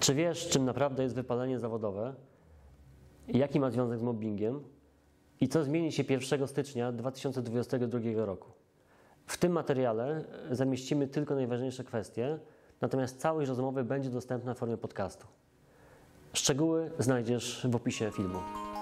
Czy wiesz, czym naprawdę jest wypalenie zawodowe? Jaki ma związek z mobbingiem? I co zmieni się 1 stycznia 2022 roku? W tym materiale zamieścimy tylko najważniejsze kwestie, natomiast całość rozmowy będzie dostępna w formie podcastu. Szczegóły znajdziesz w opisie filmu.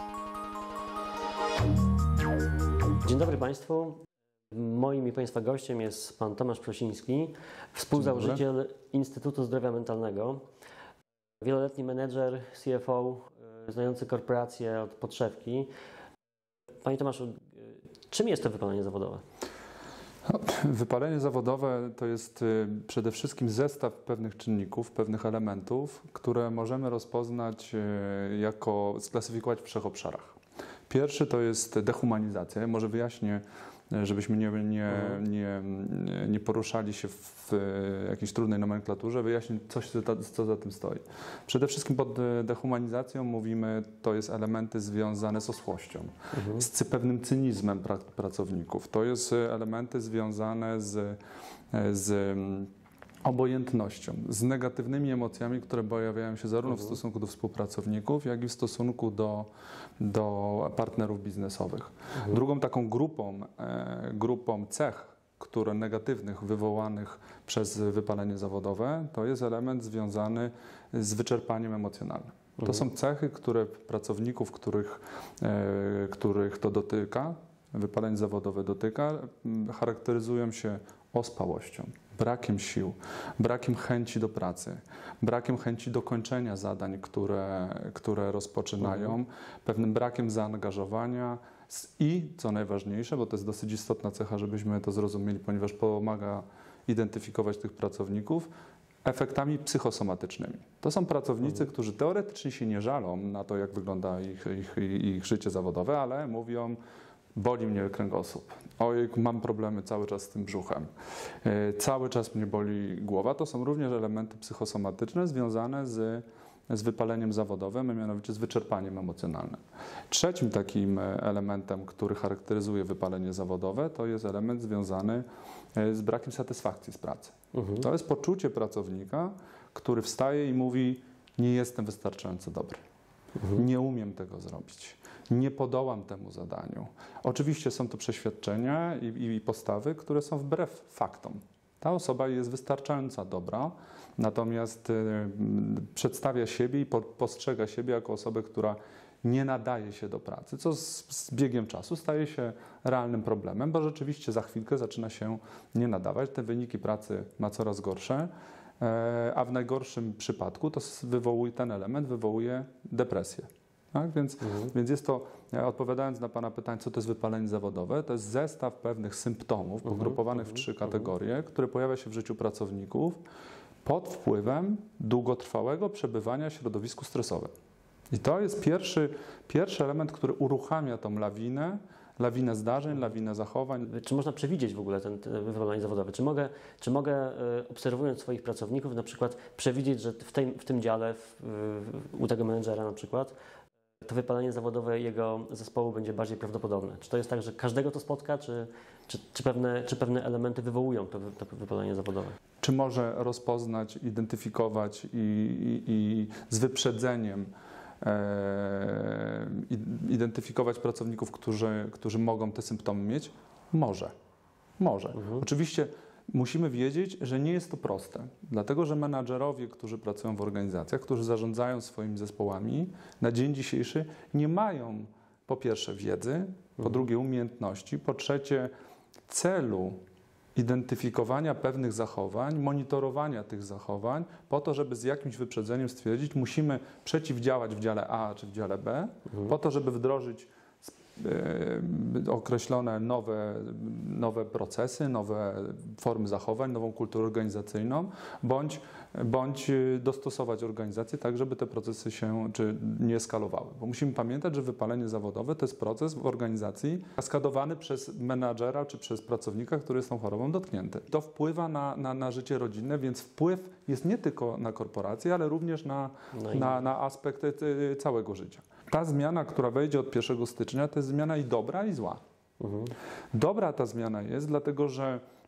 Dzień dobry Państwu. Moim i Państwa gościem jest Pan Tomasz Prosiński, współzałożyciel Instytutu Zdrowia Mentalnego, wieloletni menedżer, CFO, znający korporacje od podszewki. Panie Tomaszu, czym jest to wypalenie zawodowe? Wypalenie zawodowe to jest przede wszystkim zestaw pewnych czynników, pewnych elementów, które możemy rozpoznać sklasyfikować w 3 obszarach. Pierwszy to jest dehumanizacja. Ja może wyjaśnię, żebyśmy nie poruszali się w jakiejś trudnej nomenklaturze, wyjaśnię coś, co za tym stoi. Przede wszystkim pod dehumanizacją mówimy, to jest elementy związane z osłością, z pewnym cynizmem pracowników. To jest elementy związane z obojętnością, z negatywnymi emocjami, które pojawiają się zarówno w stosunku do współpracowników, jak i w stosunku do partnerów biznesowych. Drugą taką grupą cech, które negatywnych wywołanych przez wypalenie zawodowe, to jest element związany z wyczerpaniem emocjonalnym. To są cechy, które pracowników, których to dotyka, wypalenie zawodowe dotyka, charakteryzują się ospałością, brakiem sił, brakiem chęci do pracy, brakiem chęci do kończenia zadań, które rozpoczynają, pewnym brakiem zaangażowania i, co najważniejsze, bo to jest dosyć istotna cecha, żebyśmy to zrozumieli, ponieważ pomaga identyfikować tych pracowników, efektami psychosomatycznymi. To są pracownicy, którzy teoretycznie się nie żalą na to, jak wygląda ich życie zawodowe, ale mówią: boli mnie kręgosłup, ojej, mam problemy cały czas z tym brzuchem, cały czas mnie boli głowa. To są również elementy psychosomatyczne związane z wypaleniem zawodowym, a mianowicie z wyczerpaniem emocjonalnym. Trzecim takim elementem, który charakteryzuje wypalenie zawodowe, to jest element związany z brakiem satysfakcji z pracy. To jest poczucie pracownika, który wstaje i mówi: nie jestem wystarczająco dobry. Nie umiem tego zrobić. Nie podołam temu zadaniu. Oczywiście są to przeświadczenia i postawy, które są wbrew faktom. Ta osoba jest wystarczająco dobra, natomiast przedstawia siebie i postrzega siebie jako osobę, która nie nadaje się do pracy, co z biegiem czasu staje się realnym problemem, bo rzeczywiście za chwilkę zaczyna się nie nadawać. Te wyniki pracy ma coraz gorsze, a w najgorszym przypadku ten element wywołuje depresję. Tak? Więc jest to, odpowiadając na Pana pytanie, co to jest wypalenie zawodowe, to jest zestaw pewnych symptomów pogrupowanych w 3 kategorie, które pojawia się w życiu pracowników pod wpływem długotrwałego przebywania w środowisku stresowym. I to jest pierwszy element, który uruchamia tą lawinę zdarzeń, lawinę zachowań. Czy można przewidzieć w ogóle ten wypalenie zawodowe? Czy mogę, obserwując swoich pracowników, na przykład przewidzieć, że w tym dziale, u tego menedżera na przykład, to wypalenie zawodowe jego zespołu będzie bardziej prawdopodobne? Czy to jest tak, że każdego to spotka, czy pewne elementy wywołują to wypalenie zawodowe? Czy może rozpoznać, identyfikować i z wyprzedzeniem identyfikować pracowników, którzy mogą te symptomy mieć? Może. Oczywiście musimy wiedzieć, że nie jest to proste, dlatego że menadżerowie, którzy pracują w organizacjach, którzy zarządzają swoimi zespołami, na dzień dzisiejszy nie mają po pierwsze wiedzy, po drugie umiejętności, po trzecie celu identyfikowania pewnych zachowań, monitorowania tych zachowań, po to, żeby z jakimś wyprzedzeniem stwierdzić, musimy przeciwdziałać w dziale A czy w dziale B, po to, żeby wdrożyć określone nowe procesy, nowe formy zachowań, nową kulturę organizacyjną, bądź dostosować organizację tak, żeby te procesy się nie eskalowały. Bo musimy pamiętać, że wypalenie zawodowe to jest proces w organizacji kaskadowany przez menadżera czy przez pracownika, który jest tą chorobą dotknięty. To wpływa na życie rodzinne, więc wpływ jest nie tylko na korporacje, ale również na aspekty całego życia. Ta zmiana, która wejdzie od 1 stycznia, to jest zmiana i dobra, i zła. Dobra ta zmiana jest, dlatego że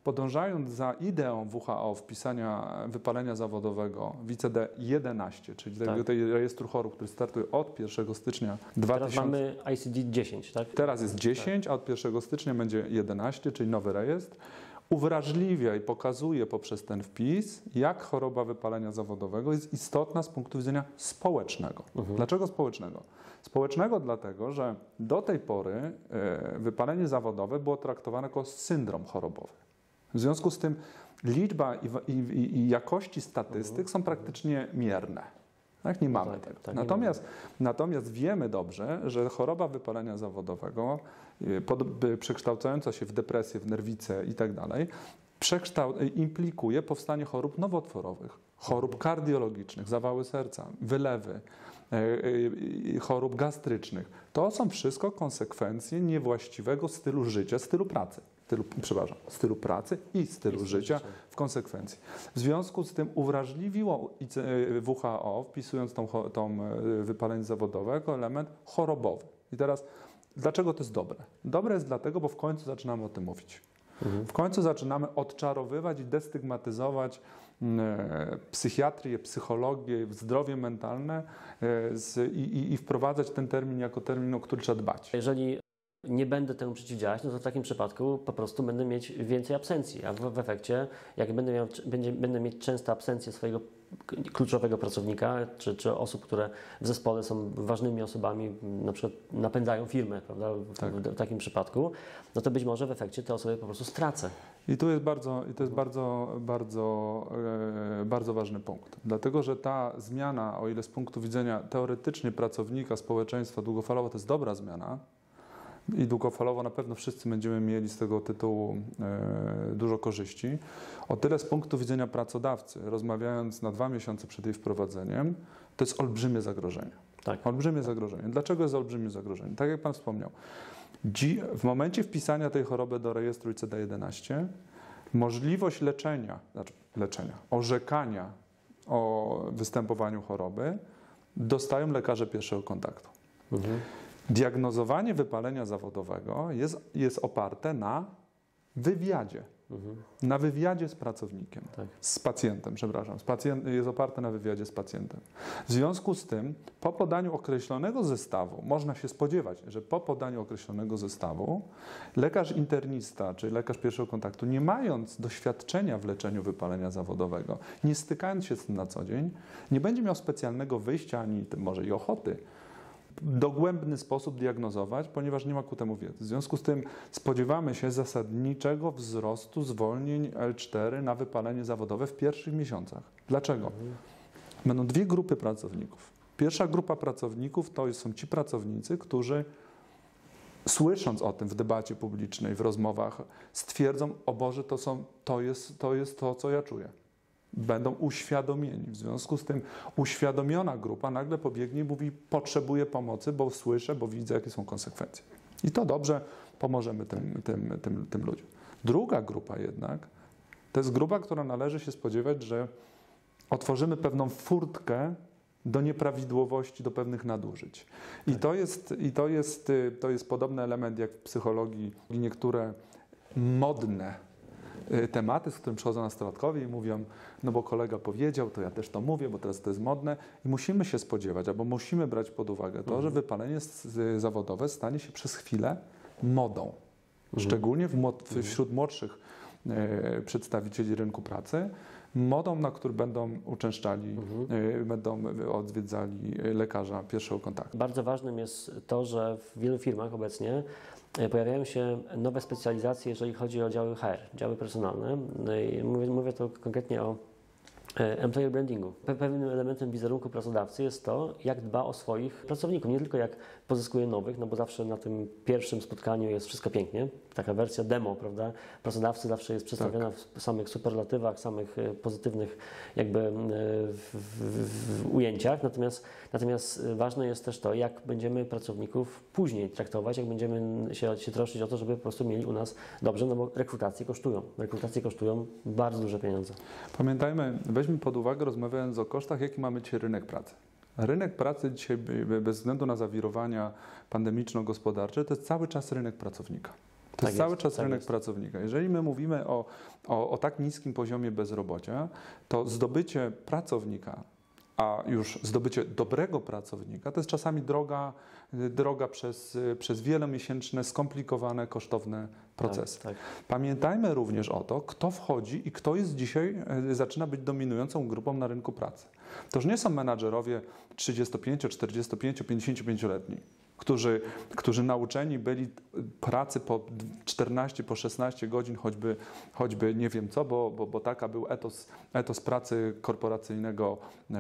podążając za ideą WHO wpisania wypalenia zawodowego w ICD-11, czyli tej rejestru chorób, który startuje od 1 stycznia 2000. Teraz mamy ICD-10, tak? Teraz jest 10, a od 1 stycznia będzie 11, czyli nowy rejestr. Uwrażliwia i pokazuje poprzez ten wpis, jak choroba wypalenia zawodowego jest istotna z punktu widzenia społecznego. Dlaczego społecznego? Społecznego dlatego, że do tej pory wypalenie zawodowe było traktowane jako syndrom chorobowy. W związku z tym liczba i jakości statystyk są praktycznie mierne. Tak, nie mamy tego. Natomiast wiemy dobrze, że choroba wypalenia zawodowego, przekształcająca się w depresję, w nerwicę i tak dalej, implikuje powstanie chorób nowotworowych, chorób kardiologicznych, zawały serca, wylewy, chorób gastrycznych. To są wszystko konsekwencje niewłaściwego stylu życia, stylu pracy i stylu życia w konsekwencji. W związku z tym uwrażliwiło WHO, wpisując tą wypalenie zawodowe jako element chorobowy. I teraz, dlaczego to jest dobre? Dobre jest dlatego, bo w końcu zaczynamy o tym mówić. W końcu zaczynamy odczarowywać i destygmatyzować psychiatrię, psychologię, zdrowie mentalne i wprowadzać ten termin jako termin, o który trzeba dbać. Jeżeli nie będę temu przeciwdziałać, no to w takim przypadku po prostu będę mieć więcej absencji, a w efekcie, jak będę mieć często absencję swojego kluczowego pracownika, czy osób, które w zespole są ważnymi osobami, na przykład napędzają firmę, prawda, w takim przypadku, no to być może w efekcie te osoby po prostu stracę. I to jest bardzo ważny punkt, dlatego że ta zmiana, o ile z punktu widzenia teoretycznie pracownika, społeczeństwa długofalowo to jest dobra zmiana, i długofalowo na pewno wszyscy będziemy mieli z tego tytułu dużo korzyści. O tyle z punktu widzenia pracodawcy, rozmawiając na 2 miesiące przed jej wprowadzeniem, to jest olbrzymie zagrożenie. Tak. Olbrzymie zagrożenie. Dlaczego jest olbrzymie zagrożenie? Tak jak Pan wspomniał, w momencie wpisania tej choroby do rejestru ICD-11 możliwość orzekania o występowaniu choroby dostają lekarze pierwszego kontaktu. Diagnozowanie wypalenia zawodowego jest oparte na wywiadzie. Na wywiadzie z pracownikiem, z pacjentem, jest oparte na wywiadzie z pacjentem. W związku z tym, po podaniu określonego zestawu, można się spodziewać, że po podaniu określonego zestawu lekarz internista, czy lekarz pierwszego kontaktu, nie mając doświadczenia w leczeniu wypalenia zawodowego, nie stykając się z tym na co dzień, nie będzie miał specjalnego wyjścia, ani może i ochoty, w dogłębny sposób diagnozować, ponieważ nie ma ku temu wiedzy. W związku z tym spodziewamy się zasadniczego wzrostu zwolnień L4 na wypalenie zawodowe w pierwszych miesiącach. Dlaczego? Będą 2 grupy pracowników. Pierwsza grupa pracowników to są ci pracownicy, którzy słysząc o tym w debacie publicznej, w rozmowach, stwierdzą: o Boże, to jest to, co ja czuję. Będą uświadomieni. W związku z tym uświadomiona grupa nagle pobiegnie i mówi: potrzebuję pomocy, bo słyszę, bo widzę, jakie są konsekwencje. I to dobrze, pomożemy tym ludziom. Druga grupa jednak, to jest grupa, która należy się spodziewać, że otworzymy pewną furtkę do nieprawidłowości, do pewnych nadużyć. To jest podobny element jak w psychologii. Niektóre modne tematy, z którym przychodzą nastolatkowie i mówią: no bo kolega powiedział, to ja też to mówię, bo teraz to jest modne. I musimy się spodziewać, albo musimy brać pod uwagę to, że wypalenie zawodowe stanie się przez chwilę modą. Szczególnie wśród młodszych przedstawicieli rynku pracy, modą, na który będą uczęszczali, będą odwiedzali lekarza pierwszego kontaktu. Bardzo ważnym jest to, że w wielu firmach obecnie pojawiają się nowe specjalizacje, jeżeli chodzi o działy HR, działy personalne. Mówię tu konkretnie o employer brandingu. Pewnym elementem wizerunku pracodawcy jest to, jak dba o swoich pracowników, nie tylko jak pozyskuje nowych, no bo zawsze na tym pierwszym spotkaniu jest wszystko pięknie, taka wersja demo, prawda? Pracodawcy zawsze jest przedstawiona w samych superlatywach, samych pozytywnych jakby ujęciach, natomiast ważne jest też to, jak będziemy pracowników później traktować, jak będziemy się troszczyć o to, żeby po prostu mieli u nas dobrze, no bo rekrutacje kosztują bardzo duże pieniądze. Pamiętajmy, weźmy pod uwagę, rozmawiając o kosztach, jaki mamy dzisiaj rynek pracy. Rynek pracy dzisiaj, bez względu na zawirowania pandemiczno-gospodarcze, to jest cały czas rynek pracownika. To jest cały czas tak rynek jest. pracownika. Jeżeli my mówimy o tak niskim poziomie bezrobocia, to zdobycie pracownika, a już zdobycie dobrego pracownika, to jest czasami droga przez wielomiesięczne, skomplikowane, kosztowne procesy. Tak. Pamiętajmy również o to, kto wchodzi i kto jest dzisiaj, zaczyna być dominującą grupą na rynku pracy. To już nie są menadżerowie 35, 45, 55-letni, którzy nauczeni byli pracy po 14, po 16 godzin, choćby nie wiem co, bo taka był etos pracy korporacyjnego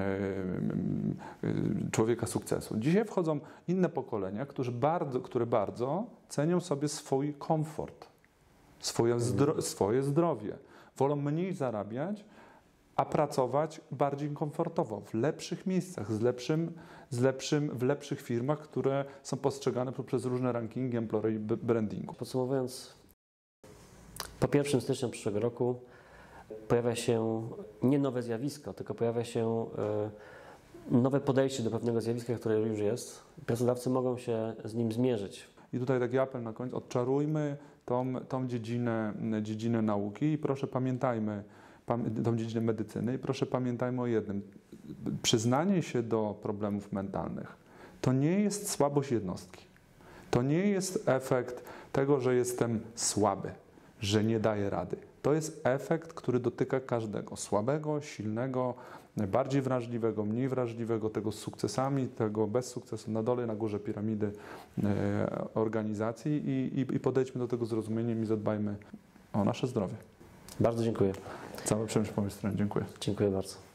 człowieka sukcesu. Dzisiaj wchodzą inne pokolenia, które bardzo cenią sobie swój komfort, swoje zdrowie. Wolą mniej zarabiać, a pracować bardziej komfortowo, w lepszych miejscach, w lepszych firmach, które są postrzegane przez różne rankingi, employee brandingu. Podsumowując, po 1 stycznia przyszłego roku pojawia się nie nowe zjawisko, tylko pojawia się nowe podejście do pewnego zjawiska, które już jest. Pracodawcy mogą się z nim zmierzyć. I tutaj taki apel na koniec, odczarujmy tą dziedzinę nauki i proszę pamiętajmy, tą dziedzinę medycyny i proszę pamiętajmy o jednym. Przyznanie się do problemów mentalnych to nie jest słabość jednostki. To nie jest efekt tego, że jestem słaby, że nie daję rady. To jest efekt, który dotyka każdego. Słabego, silnego, bardziej wrażliwego, mniej wrażliwego, tego z sukcesami, tego bez sukcesu, na dole, na górze piramidy organizacji i podejdźmy do tego zrozumieniem i zadbajmy o nasze zdrowie. Bardzo dziękuję. Całe przemysł po mojej stronie. Dziękuję. Dziękuję bardzo.